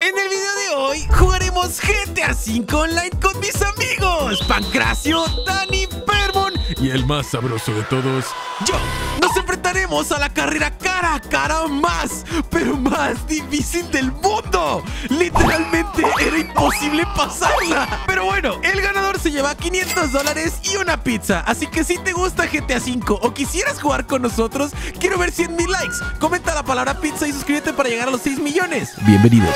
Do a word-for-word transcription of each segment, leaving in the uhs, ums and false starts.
En el video de hoy jugaremos G T A cinco Online con mis amigos Pancracio, Dani, Permon y el más sabroso de todos, yo. Nos enfrentaremos a la carrera cara a cara más, pero más difícil del mundo. Literalmente era imposible pasarla. Pero bueno, el ganador se lleva quinientos dólares y una pizza. Así que si te gusta G T A cinco o quisieras jugar con nosotros, quiero ver cien mil likes. Comenta la palabra pizza y suscríbete para llegar a los seis millones. Bienvenidos.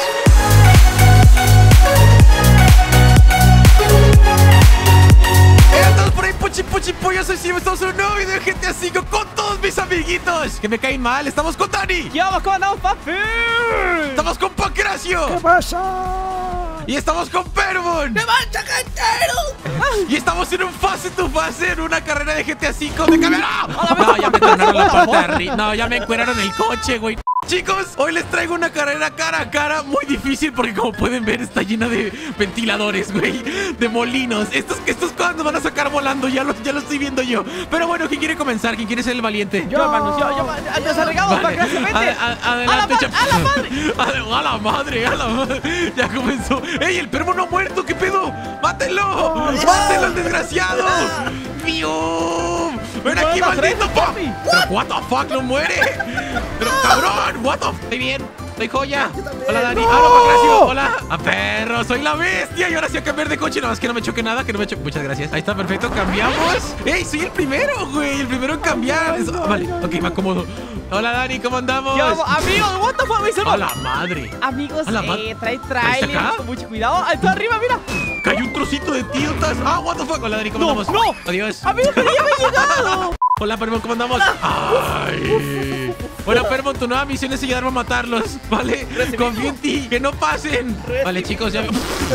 Por ahí, puchi, puchi, pollo, soy Sim. Estamos en un nuevo video de G T A cinco con todos mis amiguitos que me caen mal. Estamos con Dani. ¿Qué vamos? ¿Cómo andamos, papi? Estamos con Pancracio. ¿Qué pasa? Y estamos con Permon. ¡Me mancha, cantero! Y estamos en un fase to fase, en una carrera de G T A cinco de cámara. No, ya me tornaron la parte de arriba. No, ya me encueraron el coche, güey. Chicos, hoy les traigo una carrera cara a cara muy difícil porque como pueden ver está llena de ventiladores, güey, de molinos. Estos, estos cosas nos van a sacar volando, ya lo, ya lo estoy viendo yo. Pero bueno, ¿quién quiere comenzar? ¿Quién quiere ser el valiente? Yo, hermano, yo, yo, nos arriesgamos, Vale. Pancracio, vete. Ad- ad- Adelante, ¡A la, ma- a la madre! A, a la madre, a la madre. Ya comenzó. ¡Ey, el perro no ha muerto! ¿Qué pedo? ¡Mátenlo! ¡Mátenlo, el desgraciado! ¡Fium! ¡Ven aquí, maldito! pa- ¿Pero what the fuck? ¡No muere! ¡Pero cabrón! ¿What the fuck? Estoy bien. Soy joya. Hola, Dani. Hola, Pancracio. Hola. A perro, soy la bestia. Y ahora sí a cambiar de coche. Nada más que no me choque nada. Que no me choque. Muchas gracias. Ahí está, perfecto. Cambiamos. ¡Ey! Soy el primero, güey. El primero en cambiar. Eso- Vale, ok, me acomodo. Hola, Dani. ¿Cómo andamos? ¿Qué vamos? Amigos, what the fuck, me hizo- A la madre. Amigos, A la ma- eh, trae ¿Está trailer, acá? con mucho cuidado. ¡Ah, está arriba, mira! Cayó un trocito de tiltas. Ah, what the fuck. Hola, Dani. ¿Cómo No, andamos? no. Adiós. Amigos, pero ya me he llegado. Hola, Permon, ¿cómo andamos? Ay. Bueno, Permon, tu nueva misión es ayudarme a matarlos, ¿vale? Confío en ti, que no pasen. Vale, chicos, ya...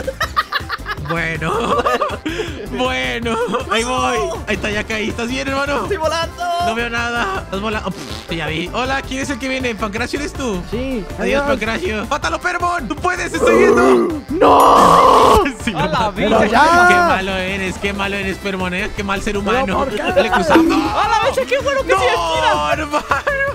Bueno, bueno, ahí voy. Ahí está, ya caí. ¿Estás bien, hermano? Estoy volando. No veo nada. Estás volando. Oh, pff, ya vi. Hola, ¿quién es el que viene? ¿Pancracio eres tú? Sí. Adiós, Pancracio. ¡Mátalo, Permon! ¡Tú puedes! ¡Estoy viendo! ¡No! Sí, A lo la mato. vida. Pero ya. Qué malo eres, qué malo eres, Permon, ¿eh? Qué mal ser humano. ¿por qué? Dale, cruzando. ¡A la vez! ¡Qué bueno que se esquiva! ¡No, hermano!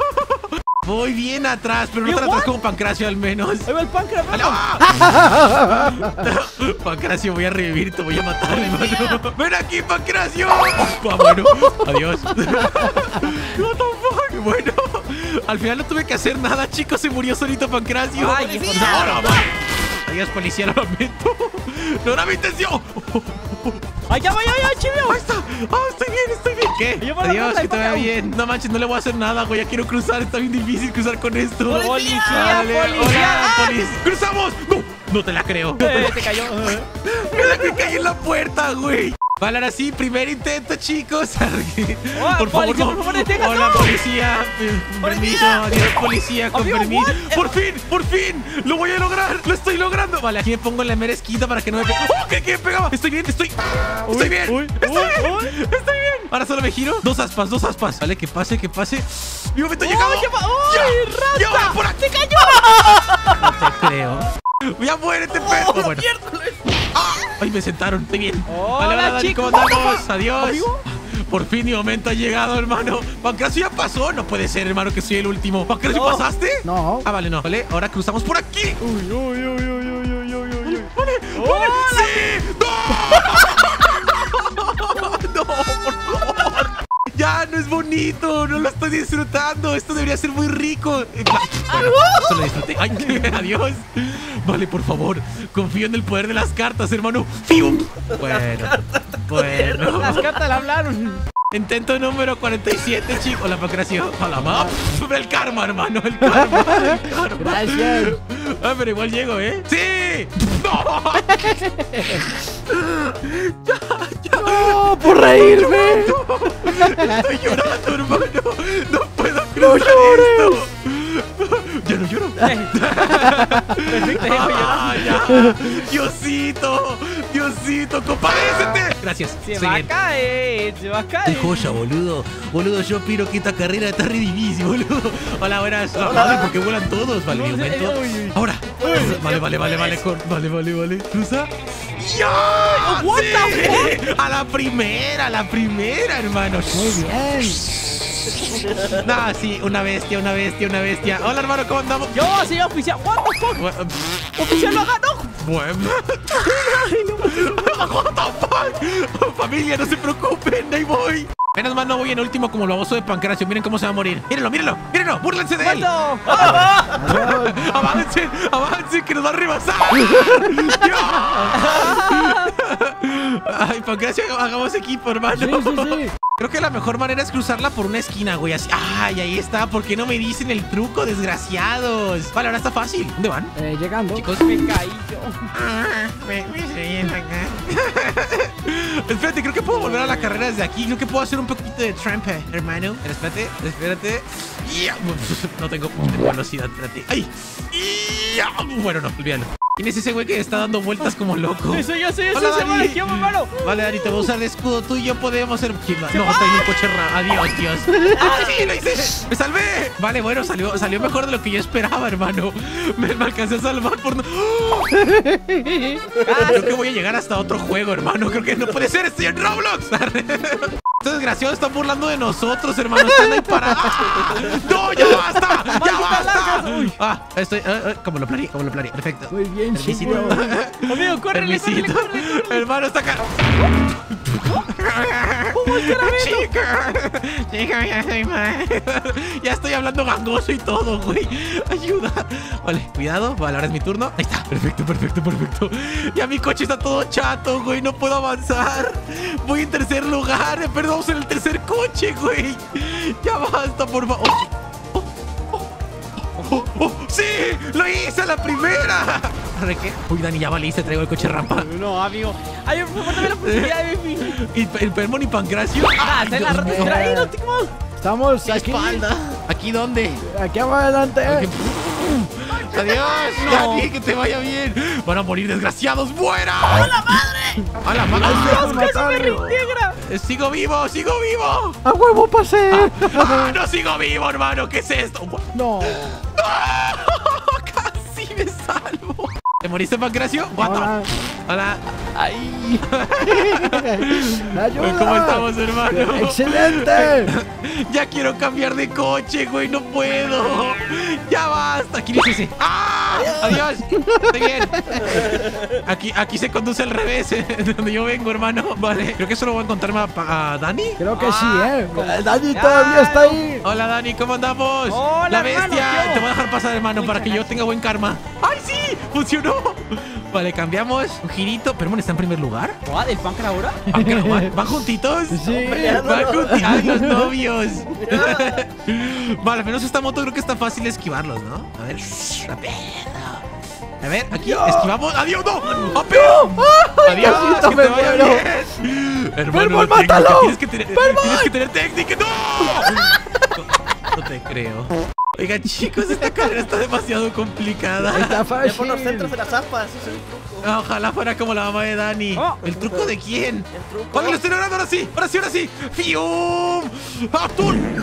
Voy bien atrás, pero no tan atrás como Pancracio al menos. Ahí va el Pancra, ¡Ale, hermano. ah! Pancracio, voy a revivir, te voy a matar, hermano. ¡Ven aquí, Pancracio! Ah, bueno, adiós. What the fuck. Bueno, al final no tuve que hacer nada, chicos. Se murió solito Pancracio. Ay, qué No, policía. no, no. Adiós, policía, lo lamento. No era mi intención. ¡Ay, ya va, ya va, ya, chivio! Ahí está. Ah, estoy bien, estoy bien. ¿Qué? Yo por la Adiós, puerta, que te vaya ahí, bien. No manches, no le voy a hacer nada, güey. Ya quiero cruzar. Está bien difícil cruzar con esto. ¡Policía, Dale, policía! hola, ¡Ah! policía. ¡Cruzamos! ¡No! No te la creo. Eh, te cayó. Mira que caí en la puerta, güey. Vale, ahora sí, primer intento, chicos. Oh, Por favor, policía, no. por favor, deténganlo. Hola, policía. Con permiso. Adiós, policía. Con Amigo, permiso. what? Por fin, por fin. Lo voy a lograr. Lo estoy logrando. Vale, aquí me pongo en la mera esquina para que no me pegue. ¡Oh, que, que me pegaba! Estoy bien, estoy. Estoy bien. uy, Estoy uy, bien. uy. Estoy bien. Ahora solo me giro. Dos aspas, dos aspas. Vale, que pase, que pase. Mi momento ha llegado. ¡Uy, ya va! Ya, ¡Uy, ya, rata! voy por aquí. ¡Te cayó! No te creo. Ya muérete, perro. ¡Oh, Bueno. miércoles! ¡Ah! ¡Ay, me sentaron! Estoy bien. Hola, Vale, hola, Dani, chicos. ¿cómo andamos? Adiós. Amigo. Por fin mi momento ha llegado, hermano. Pancracio ya pasó. No puede ser, hermano, que soy el último. ¿Pancracio No. pasaste? No. Ah, vale, no. Vale, ahora cruzamos por aquí. ¡Uy, uy, uy, uy, uy, uy, uy, uy! Vale, Hola. vale. ¡Sí! ¡No! ¡No, por favor! Ya, no es bonito. No lo estoy disfrutando. Esto debería ser muy rico. Eh, Bueno, eso lo disfruté. ¡Ay, adiós! Vale, por favor. Confío en el poder de las cartas, hermano. ¡Fium! Bueno, bueno. Las cartas le hablaron. Intento número cuarenta y siete, chicos. Hola, Pancracio. Hola, ma. El karma, hermano. El karma. El karma. Gracias. Ah, pero igual llego, ¿eh? ¡Sí! ¡No! ¡No! ¡Por reírme! Estoy llorando, hermano. No puedo ¡No cruzar llores! esto. Ya no lloro. Perfecto, ya fue Ah, llorando. ya. Diosito. Diosito, compadécete. Gracias. Se Estoy va a bien. caer, se va a Qué caer. joya, boludo. Boludo, yo opino que esta carrera está re difícil, boludo. Hola, buenas. Hola, madre, porque vuelan todos. Vale, mi No sé, momento. uy, uy. Ahora. Vale, vale, vale, vale. cor- Vale, vale, vale. Cruza. ¡Ya! what ¡Sí! A la primera, a la primera, hermano. Muy bien. No, sí, una bestia, una bestia, una bestia. Hola, hermano, ¿cómo andamos? Yo, señor oficial, what the fuck. Bueno, pff, ¡Oficial lo ganó! Bueno. What the fuck? Familia, no se preocupen, ahí voy. Menos mal no voy en último como el baboso de Pancracio. Miren cómo se va a morir. Mírenlo, mírenlo, mírenlo. Búrlense de él. Avancen, avancen, que nos va a rebasar. Ay, Pancracio, hagamos equipo, hermano. Sí, sí, sí. Creo que la mejor manera es cruzarla por una esquina, güey. Así. Ay, ahí está. ¿Por qué no me dicen el truco, desgraciados? Vale, ahora está fácil. ¿Dónde van? Eh, llegando. Chicos, Me caí yo. Ah, me, me siento acá. Espérate, creo que puedo volver a la carrera desde aquí. Creo que puedo hacer un poquito de trampa, hermano. Espérate, espérate. Ya. No tengo velocidad, espérate. ¡Ay! Ya. Bueno, no, olvídalo. ¿Quién es ese güey que está dando vueltas como loco? Eso yo soy, eso Hola, soy, Dani. hermano. ¿Qué, hermano? Vale, Dani, te voy a usar de escudo. Tú y yo podemos ser... No, está en un coche raro. Adiós, Dios. ¡Ah, sí, lo hice! ¡Me salvé! Vale, bueno, salió, salió mejor de lo que yo esperaba, hermano. Me, me alcancé a salvar por no... Creo que voy a llegar hasta otro juego, hermano. Creo que no puede ser. Estoy en Roblox. Estos desgraciados están burlando de nosotros, hermano. Están ahí parados. ¡No, ya basta! ¡Ya basta! Ah, estoy... Uh, uh, como lo planeé, como lo planeé. Perfecto. Muy bien, Permisito. chico. Amigo, córrele, córrele, Permisito. córrele, córrele. Hermano, está acá. ¿Cómo es caramelo? Chica, chica, ya estoy mal. Ya estoy hablando gangoso y todo, güey. Ayuda. Vale, cuidado. Vale, ahora es mi turno. Ahí está. Perfecto, perfecto, perfecto. Ya mi coche está todo chato, güey. No puedo avanzar. Voy en tercer lugar. Perdón, vamos en el tercer coche, güey. Ya basta, por favor. Oh, oh, oh, oh. ¡Sí! ¡Lo hice a la primera! ¿De qué? Uy, Dani, ya valiste. Traigo el coche rampa. No, amigo. Ay, dame la oportunidad de mi. ¿Y el Permon y Pancracio? Ah, está en la Dios rata mío. distraído, Timo. Estamos Mi aquí. espalda. ¿Aquí dónde? Aquí adelante. Aquí. Adiós. No. Dani, que te vaya bien. Van a morir desgraciados. ¡Muera! ¡A la madre! ¡A la madre! Dios, casi me reintegra. Eh, ¡Sigo vivo! ¡Sigo vivo! ¡A huevo pasé! ¡Ah, no sigo vivo, hermano! ¿Qué es esto? No. ¡Casi me salvo! ¿Te moriste, Pancracio? What the- Hola. Hola. ¡Ay! ¡Ayuda! ¿Cómo estamos, hermano? ¡Excelente! Ya quiero cambiar de coche, güey. No puedo. Ya basta. ¿Quién es ese? ¡Ah! Adiós. Estoy bien. Aquí, aquí se conduce al revés, ¿eh? De donde yo vengo, hermano. Vale. Creo que solo voy a encontrarme a, a Dani. Creo que Ah, sí, ¿eh? ¿cómo? Dani todavía está ahí. Hola, Dani. ¿Cómo andamos? Hola, La hermano, bestia. ¿qué hubo? Te voy a dejar pasar, hermano, para que yo tenga buen karma. ¡Ay, sí! ¡Funcionó! Vale, cambiamos. Un girito. ¿Permon está en primer lugar? ¿What? ¿El punk ahora? ¿Van, que- van- van juntitos? Sí. Van junti- ¡Ay, los novios! Vale, al menos esta moto creo que está fácil esquivarlos, ¿no? A ver. Rápido. A ver, aquí esquivamos. ¡Adiós! ¡No! ¡Apeo! ¡Adiós! Casito, ¡Que me te vaya muero. bien! Hermano, ¡Permon, técnica, mátalo! Tienes que tener, tienes que tener técnica. ¡No! No, no te creo. Oigan, chicos, esta carrera está demasiado complicada. Está fácil. Por los centros de las aspas, ese es el truco. Ojalá fuera como la mamá de Dani. Oh. ¿El truco de quién? El truco. Vale, lo estoy logrando ahora sí. Ahora sí, ahora sí. ¡Fium! ¡Atún!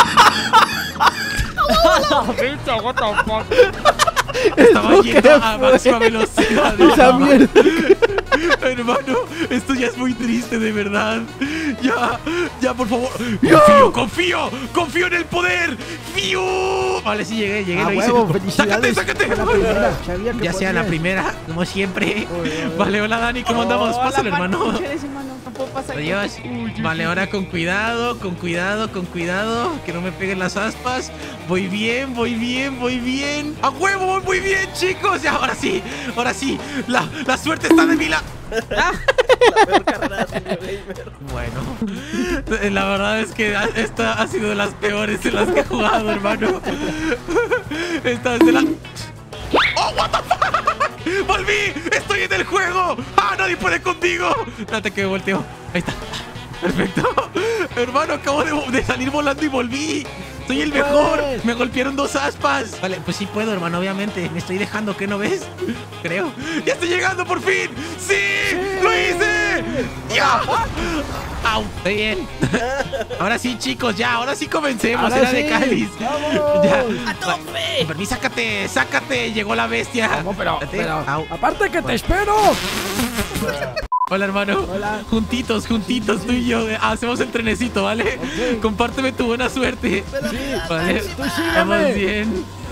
What the fuck? Estaba ¿Eso yendo qué a fue? máxima velocidad. Esa mierda. Hermano, esto ya es muy triste, de verdad. Ya, ya, por favor. Confío, confío, confío en el poder. ¡Fium! Vale, sí, llegué, llegué, A lo hice. huevo, ¡Sácate, felicidades. sácate! Fue la primera. Sabía que Ya sea la podías. primera, como siempre. Uy, uy, uy. Vale, hola Dani, ¿cómo andamos? Hola, Pásalo, hermano. panchuches, hermano. No puedo pasar. Adiós. Vale, ahora con cuidado, con cuidado, con cuidado. Que no me peguen las aspas. Voy bien, voy bien, voy bien. ¡A huevo! Voy muy bien, chicos. Ya, ahora sí, ahora sí. La, la suerte está de mi lado. La peor carrera de gamer. Bueno, la verdad es que esta ha sido de las peores de las que he jugado, hermano. Esta es de las... ¡Oh, what the fuck! ¡Volví! ¡Estoy en el juego! ¡Ah, nadie puede contigo! Espérate que volteo. Ahí está. Perfecto. Hermano, acabo de, de salir volando y volví. Soy el mejor. Puedes. Me golpearon dos aspas. Vale, pues sí puedo, hermano, obviamente. Me estoy dejando, ¿qué no ves? Creo. ¡Ya estoy llegando por fin! ¡Sí! ¡Lo hice! ¡Ya! ¡Au! Estoy bien. Ahora sí, chicos, ya. Ahora sí comencemos. Ahora Era sí. de cáliz. ¡Vamos! Ya. ¡A tope! Permí, sácate, sácate. Llegó la bestia. Vamos, pero, Espérate. pero Au. aparte que te espero. Hola, hermano. Hola. Juntitos, juntitos, tú y yo. eh, Hacemos el trenecito, ¿vale? Ok. Compárteme tu buena suerte. Sí. Vale. Tú Vamos sígueme. bien.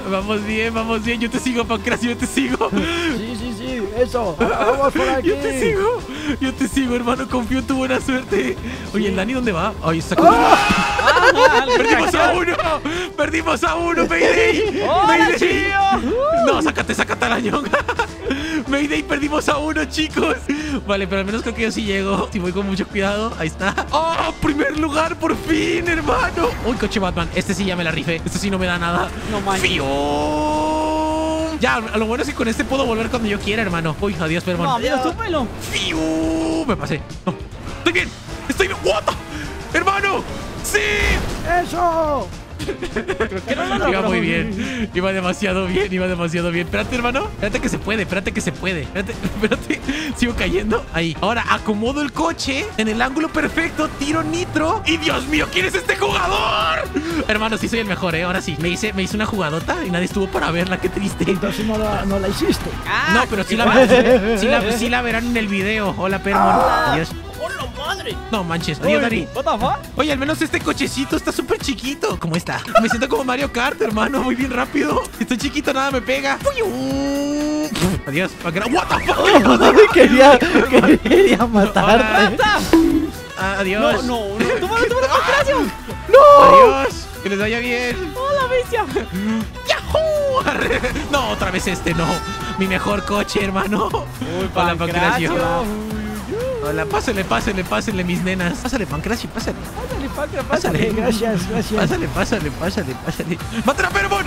Vamos bien, vamos bien. Yo te sigo, Pancracio, yo te sigo. Sí, sí, sí, eso. Vamos por aquí. Yo te sigo, yo te sigo, hermano. Confío en tu buena suerte. Oye, ¿el Dani dónde va? Ay, está con... Ah, ¡Perdimos a uno! ¡Perdimos a uno, Mayday! ¡Hola, ¡Mayday! chío! No, sácate, sácate arañón. Mayday, perdimos a uno, chicos. Vale, pero al menos creo que yo sí llego. Si voy con mucho cuidado, ahí está. ¡Oh, primer lugar, por fin, hermano! Uy, coche Batman, este sí ya me la rifé. Este sí no me da nada. No manches. ¡Fiu! Ya, lo bueno es que con este puedo volver cuando yo quiera, hermano. Uy, adiós, Permon. No, mira, súpelo. ¡Fiu! Me pasé. No, estoy bien. Estoy bien. ¡What the- ¡Hermano! ¡Sí! ¡Eso! Creo que no lo Iba logró. muy bien, iba demasiado bien, iba demasiado bien. Espérate, hermano, espérate que se puede, espérate que se puede. Espérate, espérate, sigo cayendo. Ahí, ahora acomodo el coche en el ángulo perfecto, tiro nitro. Y Dios mío, ¿quién es este jugador? Hermano, sí soy el mejor, eh, ahora sí. Me hice, me hice una jugadota y nadie estuvo para verla, qué triste. Entonces no la, no la hiciste. Ah, No, pero sí la, verán, sí, la, sí la verán en el video. Hola, Permon. Adiós. ¡Hola, madre! No manches, adiós, Dani. What the fuck? Oye, al menos este cochecito está súper chiquito. ¿Cómo está? Me siento como Mario Kart, hermano. Muy bien rápido. Estoy chiquito, nada me pega. Adiós. What the fuck? quería, quería matarte. ¡Mata! Ah, No, adiós. no, no. ¡Tómalo, tómalo, Pancracio! Adiós. Que les vaya bien. ¡Hola, bestia! ¡Yahoo! Arre. No, otra vez este no. Mi mejor coche, hermano. Hola, Pancracio. Hola, pásale, pásale, pásale, mis nenas. Pásale, Pancracio, pásale. Pásale, Pancra, Pásale. pásale. Gracias, gracias. Pásale, pásale, pásale, pásale. ¡Mátala, Permon!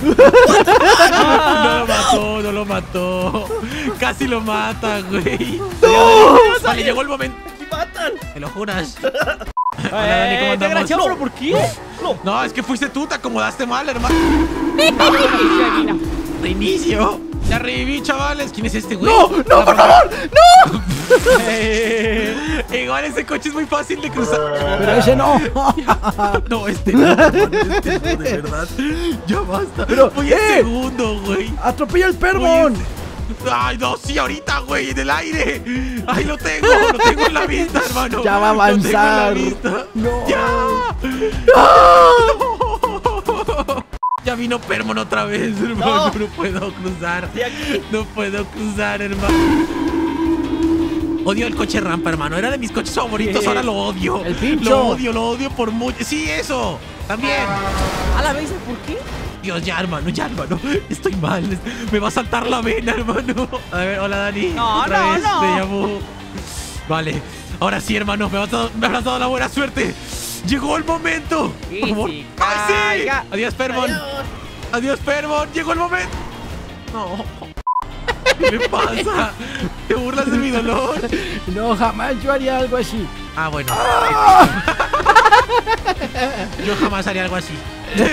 No lo mató, no lo mató. Casi lo mata, güey. Vale, llegó el momento. ¡Me matan! ¿Me lo juras? Hola, Dani, ¿cómo Eh, andamos? desgraciado, ¿pero por qué? No, es que fuiste tú, te acomodaste mal, hermano. Adivina. Reinicio. Ya reviví, chavales. ¿Quién es este güey? ¡No! ¡No, por favor! ¡No! Igual ese coche es muy fácil de cruzar. Pero ese no. No, este no, hermano, este no, de verdad. Ya basta. Pero, Voy ¿qué? en segundo, güey. ¡Atropella el Voy Permon! en- Ay, no, sí, ahorita, güey, en el aire. Ay, lo tengo, lo tengo en la vista, hermano. Ya va a Lo tengo en la avanzar. vista. No. Ya. Ya vino Permon otra vez, hermano. No. No puedo cruzar. De aquí. No puedo cruzar, hermano. Odio el coche rampa, hermano. Era de mis coches favoritos, ¿Qué? ahora lo odio. El pincho. Lo odio, lo odio por mucho. Sí, eso. También. A la bestia, ¿por qué? Dios, ya, hermano, ya, hermano. Estoy mal. Me va a saltar la vena, hermano. A ver, hola, Dani. No, Otra no, vez no. te llamo. Vale. Ahora sí, hermano. Me has dado, me habrás dado la buena suerte. Llegó el momento. Sí, Por favor. sí, ¡Ay, sí! caiga. Adiós, Permon. Adiós. Adiós, Permon. Llegó el momento. No. ¿Qué me pasa? ¿Te burlas de mi dolor? No, jamás yo haría algo así. Ah, bueno. Yo jamás haría algo así.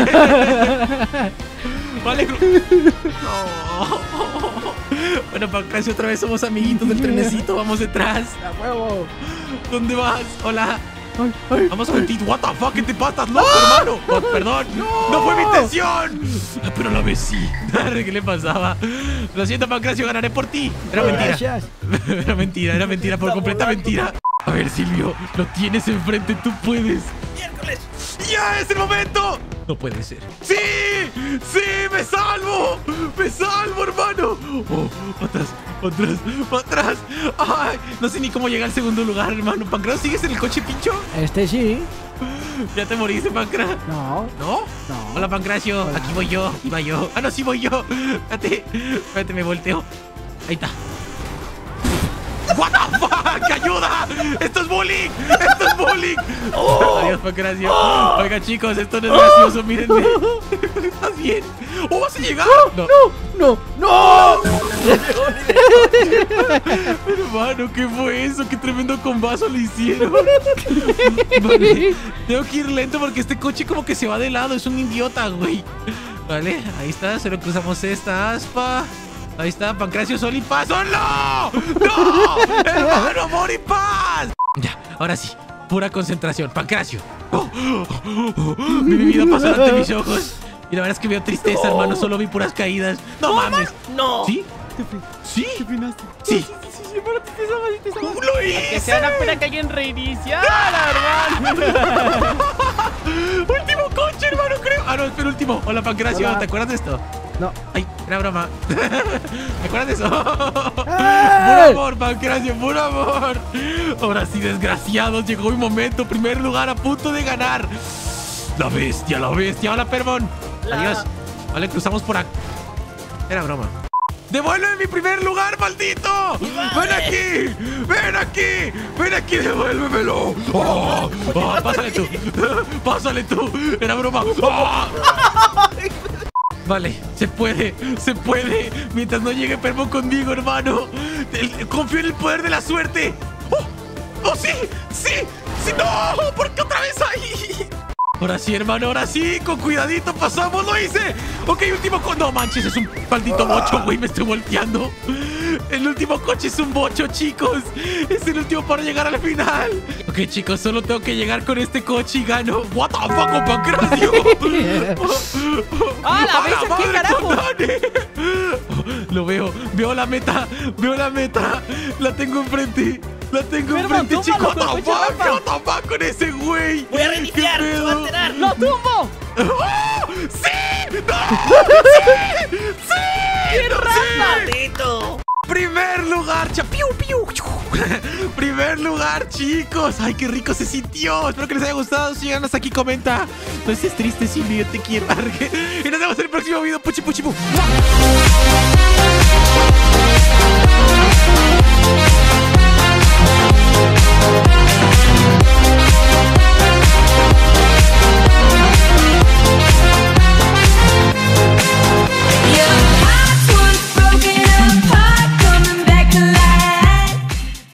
Vale. No. Bueno, Pancracio, otra vez somos amiguitos del trenecito. Vamos detrás. ¡A huevo! ¿Dónde vas? Hola. Ay, ay, Vamos ay. contigo. What the fuck, ¿qué te pasa, loco, hermano? Oh, perdón. No. fue mi intención. Ah, pero a la vez sí. ¿Qué le pasaba? Lo siento, Pancracio, ganaré por ti. Era mentira. Gracias. Era mentira, era mentira, por Está completa volando. mentira. A ver, Silvio, lo tienes enfrente, tú puedes. ¡Miércoles! ¡Ya es el momento! No puede ser. ¡Sí! ¡Sí! ¡Me salvo! ¡Me salvo, hermano! ¡Oh! ¡Para atrás! ¡Para atrás! ¡Para atrás! ¡Ay! No sé ni cómo llegar al segundo lugar, hermano. ¿Pancracio, sigues en el coche, pincho? Este sí. ¿Ya te moriste, Pancracio? No, ¿No? no. Hola, Pancracio. Hola. Aquí voy yo. Iba yo. Ah, no, sí voy yo. Espérate. Espérate, me volteo. Ahí está. What the fuck, ayuda. Esto es bullying. Esto es bullying. Adiós, Pancracio. Oiga, chicos, esto no es gracioso. Mírenme. ¿Estás bien? ¿Oh, vas a llegar? No. ¡No! ¡No! Hermano, ¿qué fue eso? ¿Qué tremendo combazo le hicieron? Vale. Tengo que ir lento porque este coche como que se va de lado. Es un idiota, güey. Vale, ahí está. Solo cruzamos esta aspa. Ahí está, Pancracio, sol y paz. ¡Oh, no! ¡No! ¡Hermano, amor y paz! Ya, ahora sí. Pura concentración. Pancracio. Oh, oh, oh, oh. Mi vida pasó ante mis ojos. Y la verdad es que veo tristeza, hermano. Solo vi puras caídas. ¡No mames! ¡No! ¿Sí? ¿Sí? ¿Qué opinaste? Sí. Sí, sí, sí, sí, pero te salvas, te salvas. ¡Lo Que hice! sea una pena que alguien reiniciara, hermano. ¡Último coche, hermano, creo. Ah, no, es penúltimo. Hola, Pancracio. Hola. ¿Te acuerdas de esto? No. Ay, era broma. ¿Te acuerdas de eso? ¡Eh! Puro amor, Pancracio, puro amor. Ahora sí, desgraciados. Llegó mi momento. Primer lugar a punto de ganar. La bestia, la bestia. Hola, Permon. La- Adiós. Vale, cruzamos por acá. Era broma. ¡Devuélveme mi primer lugar, maldito! ¡Ven aquí! ¡Ven aquí! ¡Ven aquí! ¡Devuélvemelo! ¡Oh! ¡Oh! ¡Pásale tú! ¡Pásale tú! ¡Era broma! ¡Oh! Vale, se puede, se puede. Mientras no llegue Permon conmigo, hermano. El- confío en el poder de la suerte. ¡Oh! ¡Oh, sí! ¡Sí! ¡Sí! ¡No! ¿Por qué otra vez ahí? Ahora sí, hermano, ahora sí. Con cuidadito pasamos, lo hice. Ok, último coche. No manches, es un maldito bocho, güey. Me estoy volteando. El último coche es un bocho, chicos. Es el último para llegar al final. Ok, chicos, solo tengo que llegar con este coche y gano. What the fuck, Pancracio. ¡Ah, la ¡A bestia! ¿Qué madre carajo? con Dani! Lo veo, veo la meta, veo la meta. La tengo enfrente. La tengo Permon, enfrente, chicos. tómalo, What the con fuck, mucha what the fuck con ese güey. Voy a reiniciar, ¿Qué se va a pedo? enterar. ¡Lo tumbo! ¡Oh! ¡Sí! ¡No! ¡Sí! ¡Sí! ¡Qué ¡No, rata! sí! ¡Maldito! Primer lugar, cha- piu, piu, piu. Primer lugar, chicos. Ay, qué rico se sintió. Espero que les haya gustado. Si llegan hasta aquí, comenta. No estés triste, Silvio, yo te quiero. Y nos vemos en el próximo video. Puchi, puchi, pu.